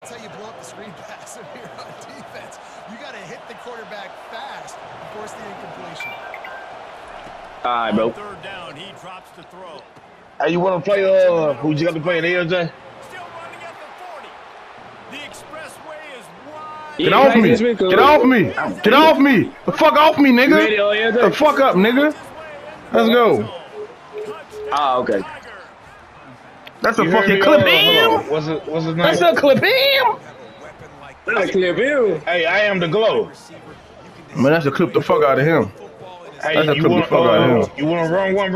That's how you blow up the screen pass here on defense. You got to hit the quarterback fast and force the incompletion. All right, bro. Third down, he drops to throw. Hey, you want to play? Who you got to play in LJ? Still running at the 40. The expressway is wide. Get off me! Get off me! Get off me! The fuck off me, nigga! The fuck up, nigga! Let's go. Ah, okay. That's a fucking clip him. What's his name? That's a clip him. That's a clip him. Hey, I am the glow. Man, that's a clip the fuck out of him. Hey, That's a clip the fuck out of him. You want to run one?